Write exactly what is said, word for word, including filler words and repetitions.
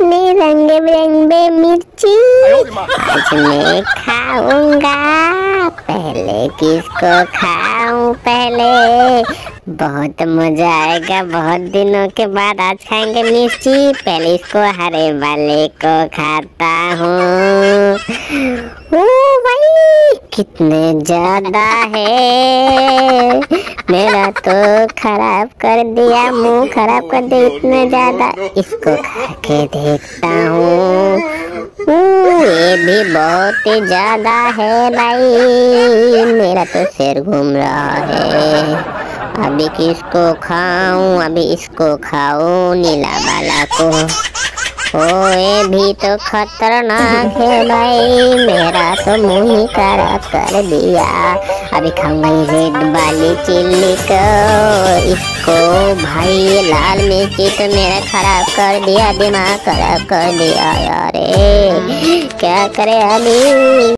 इतने रंग बिरंगे मिर्ची आज मैं खाऊंगा। पहले किसको खाऊं पहले, बहुत मजा आएगा। बहुत दिनों के बाद आज खाएंगे मिर्ची। पहले इसको हरे वाले को खाता हूँ। ओ भाई कितने ज्यादा है, मेरा तो खराब कर दिया, मुंह खराब कर दिया इतना ज्यादा। इसको खा के देखता हूँ। ये भी बहुत ही ज्यादा है भाई, मेरा तो सिर घूम रहा है। अभी किसको खाऊं, अभी इसको खाऊं नीला वाला को। ओ ये भी तो खतरनाक है भाई, मेरा तो मुंह ही खराब कर दिया। अभी खाऊंगा ये रेड वाली चिल्ली को। इसको भाई लाल मिर्ची तो मेरा खराब कर दिया, दिमाग खराब कर दिया यार। क्या करे अभी।